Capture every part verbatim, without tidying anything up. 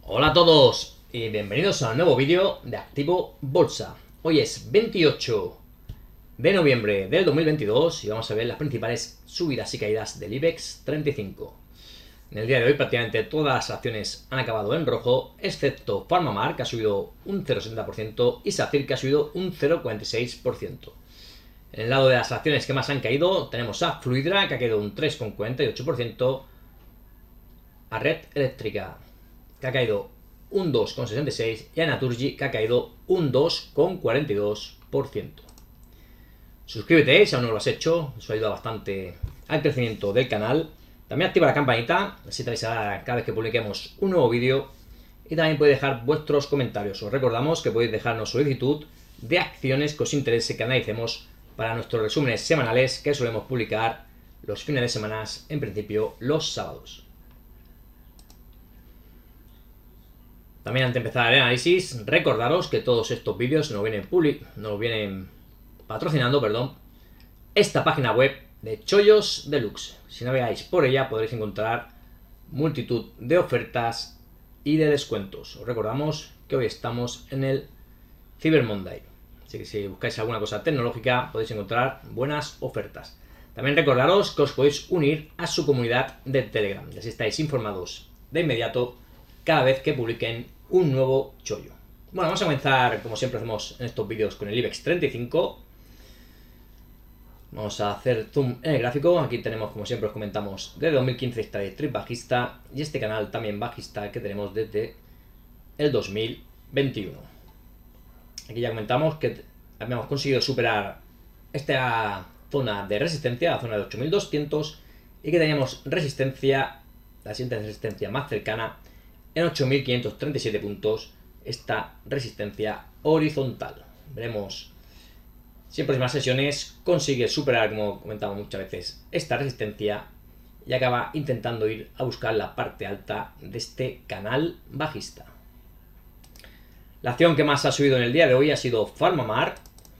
Hola a todos y bienvenidos a un nuevo vídeo de Activo Bolsa. Hoy es veintiocho de noviembre del dos mil veintidós y vamos a ver las principales subidas y caídas del IBEX treinta y cinco. En el día de hoy prácticamente todas las acciones han acabado en rojo, excepto PharmaMar, que ha subido un cero coma sesenta por ciento, y SACIR, que ha subido un cero coma cuarenta y seis por ciento. En el lado de las acciones que más han caído tenemos a Fluidra, que ha caído un tres coma cuarenta y ocho por ciento, a Red Eléctrica, que ha caído un dos coma sesenta y seis por ciento, y a Naturgy, que ha caído un dos coma cuarenta y dos por ciento. Suscríbete si aún no lo has hecho, eso ayuda bastante al crecimiento del canal. También activa la campanita, así te avisará cada vez que publiquemos un nuevo vídeo. Y también podéis dejar vuestros comentarios. Os recordamos que podéis dejarnos solicitud de acciones que os interese que analicemos para nuestros resúmenes semanales que solemos publicar los fines de semana, en principio los sábados. También antes de empezar el análisis, recordaros que todos estos vídeos nos vienen, nos vienen patrocinando perdón, esta página web de Chollos Deluxe. Si navegáis por ella podréis encontrar multitud de ofertas y de descuentos. Os recordamos que hoy estamos en el Cyber Monday, así que si buscáis alguna cosa tecnológica podéis encontrar buenas ofertas. También recordaros que os podéis unir a su comunidad de Telegram, y así estáis informados de inmediato cada vez que publiquen un nuevo chollo. Bueno, vamos a comenzar como siempre hacemos en estos vídeos con el IBEX treinta y cinco. Vamos a hacer zoom en el gráfico. Aquí tenemos, como siempre os comentamos, desde dos mil quince esta trip bajista y este canal también bajista que tenemos desde el dos mil veintiuno. Aquí ya comentamos que habíamos conseguido superar esta zona de resistencia, la zona de ocho mil doscientos, y que teníamos resistencia, la siguiente resistencia más cercana, en ocho mil quinientos treinta y siete puntos, esta resistencia horizontal. Veremos si en próximas sesiones consigue superar, como comentamos muchas veces, esta resistencia y acaba intentando ir a buscar la parte alta de este canal bajista. La acción que más ha subido en el día de hoy ha sido PharmaMar.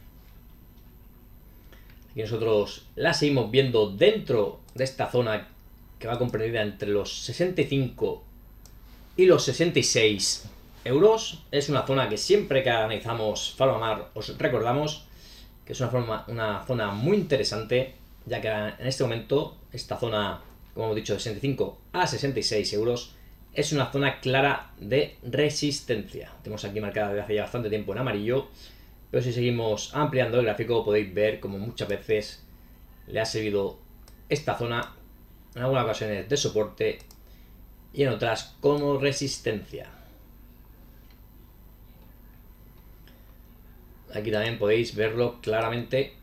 Aquí nosotros la seguimos viendo dentro de esta zona que va comprendida entre los sesenta y cinco y los sesenta y seis euros. Es una zona que siempre que analizamos PharmaMar os recordamos que es una, forma, una zona muy interesante, ya que en este momento esta zona, como hemos dicho, de sesenta y cinco a sesenta y seis euros es una zona clara de resistencia. Tenemos aquí marcada desde hace ya bastante tiempo en amarillo, pero si seguimos ampliando el gráfico podéis ver como muchas veces le ha servido esta zona en algunas ocasiones de soporte y en otras como resistencia. Aquí también podéis verlo claramente.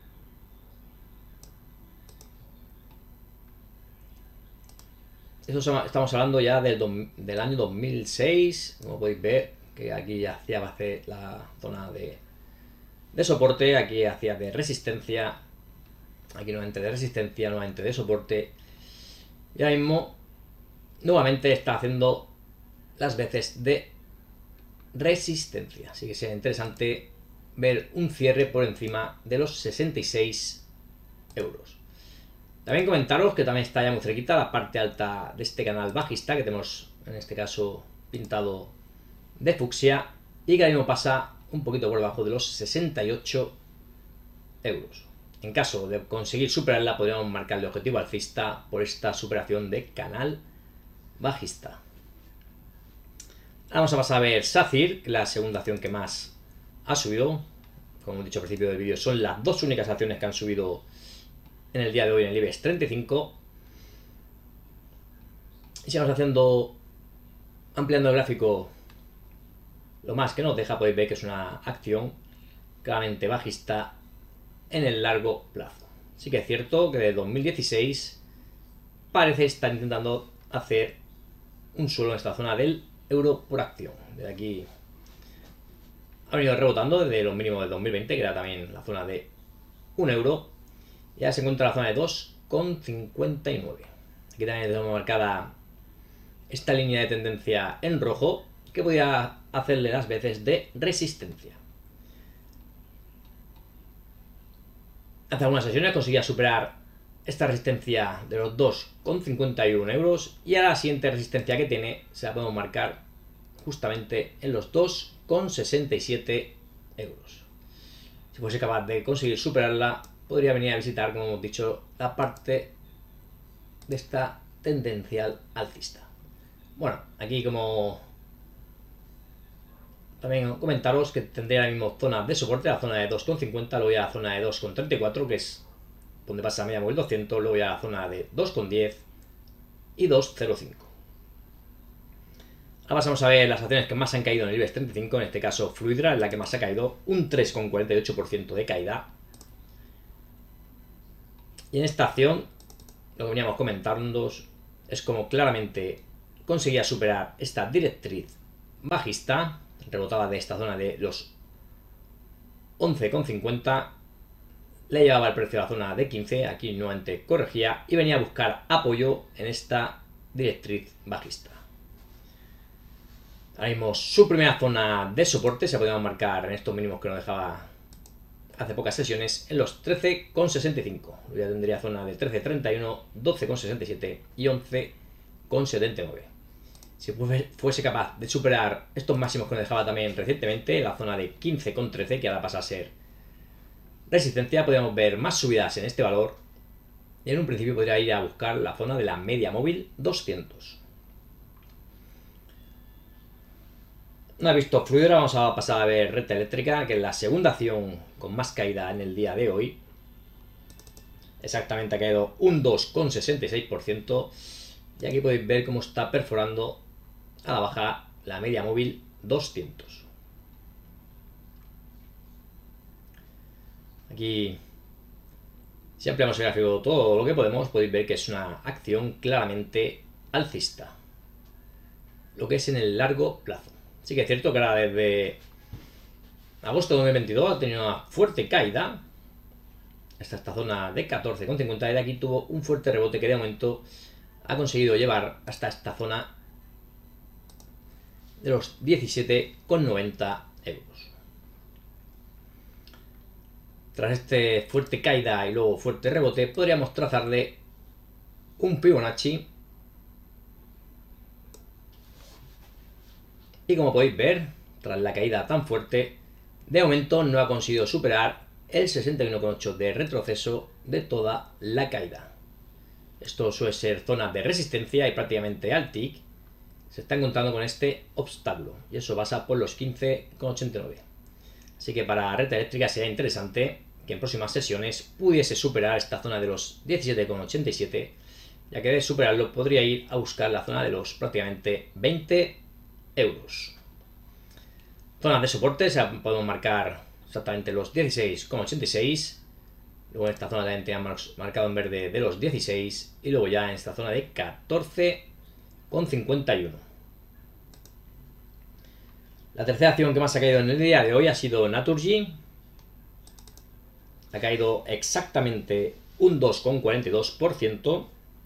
Eso estamos hablando ya del, del año dos mil seis, como podéis ver, que aquí ya hacía base la zona de, de soporte, aquí hacía de resistencia, aquí nuevamente de resistencia, nuevamente de soporte, y ahora mismo nuevamente está haciendo las veces de resistencia, así que sería interesante ver un cierre por encima de los sesenta y seis euros. También comentaros que también está ya muy cerquita la parte alta de este canal bajista, que tenemos en este caso pintado de fucsia, y que ahora mismo pasa un poquito por debajo de los sesenta y ocho euros. En caso de conseguir superarla podríamos marcarle objetivo alcista por esta superación de canal bajista. Ahora vamos a pasar a ver SACIR, que es la segunda acción que más ha subido. Como he dicho al principio del vídeo, son las dos únicas acciones que han subido en el día de hoy en el IBEX treinta y cinco. Y si vamos haciendo, ampliando el gráfico lo más que nos deja, podéis ver que es una acción claramente bajista en el largo plazo. Sí que es cierto que desde dos mil dieciséis parece estar intentando hacer un suelo en esta zona del euro por acción. Desde aquí ha venido rebotando desde los mínimos del dos mil veinte, que era también la zona de un euro, y ahora se encuentra en la zona de dos coma cincuenta y nueve. Aquí también tenemos marcada esta línea de tendencia en rojo, que podría hacerle las veces de resistencia. Hace algunas sesiones conseguía superar esta resistencia de los dos coma cincuenta y uno euros, y a la siguiente resistencia que tiene se la podemos marcar justamente en los dos con sesenta y siete euros. Si fuese capaz de conseguir superarla, podría venir a visitar, como hemos dicho, la parte de esta tendencial alcista. Bueno, aquí como también comentaros que tendría la misma zona de soporte, la zona de dos con cincuenta, luego ya la zona de dos con treinta y cuatro, que es donde pasa media móvil doscientos, luego ya la zona de dos con diez y dos coma cero cinco. Ahora pasamos a ver las acciones que más han caído en el IBEX treinta y cinco, en este caso Fluidra, es la que más ha caído, un tres con cuarenta y ocho por ciento de caída. Y en esta acción, lo que veníamos comentando es como claramente conseguía superar esta directriz bajista, rebotaba de esta zona de los once con cincuenta, le llevaba el precio a la zona de quince, aquí nuevamente corregía y venía a buscar apoyo en esta directriz bajista. Ahora mismo su primera zona de soporte se podía marcar en estos mínimos que nos dejaba hace pocas sesiones en los trece con sesenta y cinco. Ya tendría zona de trece con treinta y uno, doce con sesenta y siete y once con setenta y nueve. Si fuese capaz de superar estos máximos que nos dejaba también recientemente, la zona de quince con trece, que ahora pasa a ser resistencia, podríamos ver más subidas en este valor y en un principio podría ir a buscar la zona de la media móvil doscientos. Una vez visto Fluidra, vamos a pasar a ver Red Eléctrica, que es la segunda acción con más caída en el día de hoy. Exactamente ha caído un dos con sesenta y seis por ciento y aquí podéis ver cómo está perforando a la baja la media móvil doscientos. Aquí, si ampliamos el gráfico todo lo que podemos, podéis ver que es una acción claramente alcista, lo que es en el largo plazo. Sí que es cierto que ahora desde agosto de dos mil veintidós ha tenido una fuerte caída hasta esta zona de catorce con cincuenta y de aquí tuvo un fuerte rebote que de momento ha conseguido llevar hasta esta zona de los diecisiete con noventa euros. Tras este fuerte caída y luego fuerte rebote, podríamos trazarle un Fibonacci. Y como podéis ver, tras la caída tan fuerte, de momento no ha conseguido superar el sesenta y uno con ocho de retroceso de toda la caída. Esto suele ser zona de resistencia y prácticamente al tick se está encontrando con este obstáculo. Y eso pasa por los quince con ochenta y nueve. Así que para Red Eléctrica sería interesante que en próximas sesiones pudiese superar esta zona de los diecisiete con ochenta y siete, ya que de superarlo podría ir a buscar la zona de los prácticamente veinte euros. Zonas de soporte se podemos marcar exactamente los dieciséis con ochenta y seis, luego en esta zona también tenemos marcado en verde de los dieciséis y luego ya en esta zona de catorce con cincuenta y uno. La tercera acción que más ha caído en el día de hoy ha sido Naturgy. Ha caído exactamente un dos con cuarenta y dos por ciento.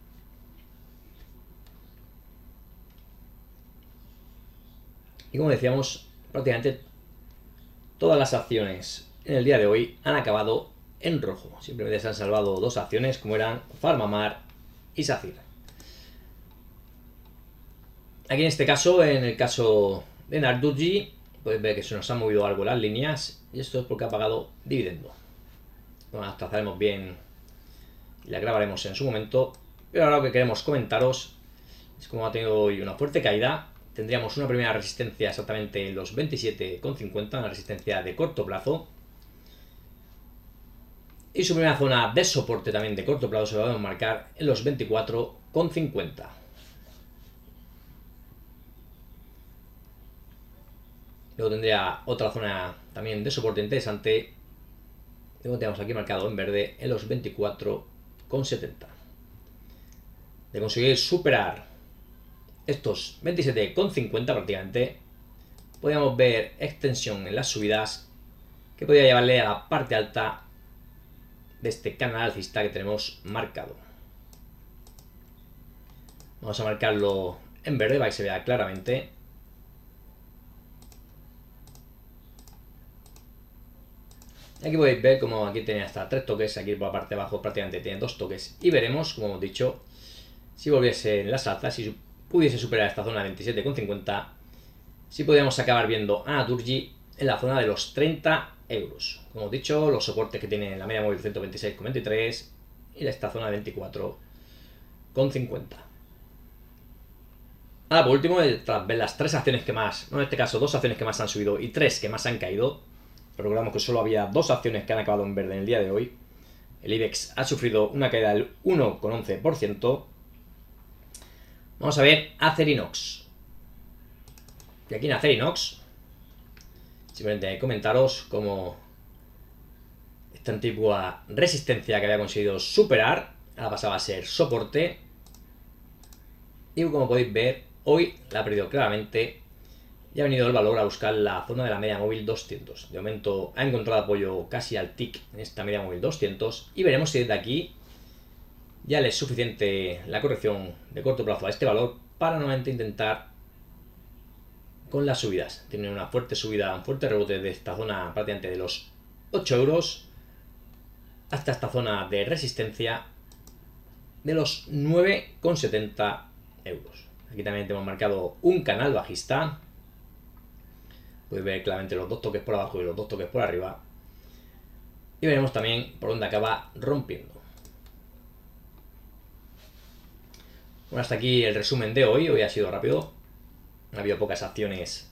Y como decíamos, prácticamente todas las acciones en el día de hoy han acabado en rojo. Simplemente se han salvado dos acciones como eran PharmaMar y SACIR. Aquí en este caso, en el caso de Naturgy, podéis ver que se nos han movido algo las líneas y esto es porque ha pagado dividendo. Bueno, las trazaremos bien y las grabaremos en su momento. Pero ahora lo que queremos comentaros es cómo ha tenido hoy una fuerte caída. Tendríamos una primera resistencia exactamente en los veintisiete con cincuenta, una resistencia de corto plazo. Y su primera zona de soporte también de corto plazo se va a marcar en los veinticuatro con cincuenta. Luego tendría otra zona también de soporte interesante. Luego tenemos aquí marcado en verde en los veinticuatro con setenta. De conseguir superar estos veintisiete con cincuenta prácticamente, podríamos ver extensión en las subidas que podría llevarle a la parte alta de este canal alcista que tenemos marcado. Vamos a marcarlo en verde para que se vea claramente. Y aquí podéis ver como aquí tiene hasta tres toques, aquí por la parte de abajo prácticamente tiene dos toques y veremos, como hemos dicho, si volviese en las alzas, si pudiese superar esta zona de veintisiete con cincuenta, sí podríamos acabar viendo a Naturgy en la zona de los treinta euros. Como he dicho, los soportes que tiene la media móvil ciento veintiséis coma veintitrés y esta zona de veinticuatro coma cincuenta. Ahora, por último, tras ver las tres acciones que más, no en este caso dos acciones que más han subido y tres que más han caído, recordamos que solo había dos acciones que han acabado en verde en el día de hoy. El IBEX ha sufrido una caída del uno coma once por ciento. Vamos a ver Acerinox. Y aquí en Acerinox, simplemente comentaros cómo esta antigua resistencia que había conseguido superar, ahora pasaba a ser soporte. Y como podéis ver, hoy la ha perdido claramente y ha venido el valor a buscar la zona de la media móvil doscientos. De momento ha encontrado apoyo casi al tick en esta media móvil doscientos y veremos si desde aquí ya le es suficiente la corrección de corto plazo a este valor para nuevamente intentar con las subidas. Tiene una fuerte subida, un fuerte rebote de esta zona prácticamente de los ocho euros hasta esta zona de resistencia de los nueve coma setenta euros. Aquí también tenemos marcado un canal bajista. Podéis ver claramente los dos toques por abajo y los dos toques por arriba. Y veremos también por dónde acaba rompiendo. Bueno, hasta aquí el resumen de hoy. Hoy ha sido rápido. Ha habido pocas acciones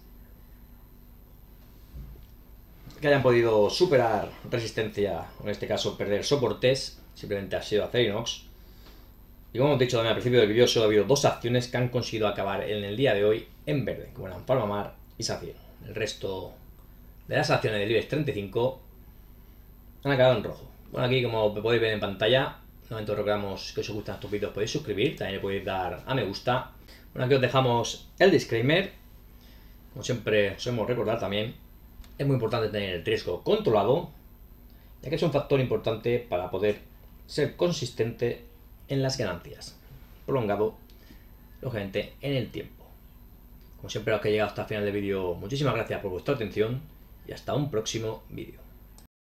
que hayan podido superar resistencia, o en este caso perder soportes. Simplemente ha sido Acerinox. Y como hemos dicho también al principio del vídeo, solo ha habido dos acciones que han conseguido acabar en el día de hoy en verde, como eran Farmamar y Sacyr. El resto de las acciones del IBEX treinta y cinco han acabado en rojo. Bueno, aquí como podéis ver en pantalla, nuevamente os recordamos que os gustan estos vídeos podéis suscribir, también le podéis dar a me gusta. Bueno, aquí os dejamos el disclaimer. Como siempre solemos recordar también, es muy importante tener el riesgo controlado, ya que es un factor importante para poder ser consistente en las ganancias, prolongado, lógicamente, en el tiempo. Como siempre, los que han llegado hasta el final del vídeo, muchísimas gracias por vuestra atención y hasta un próximo vídeo.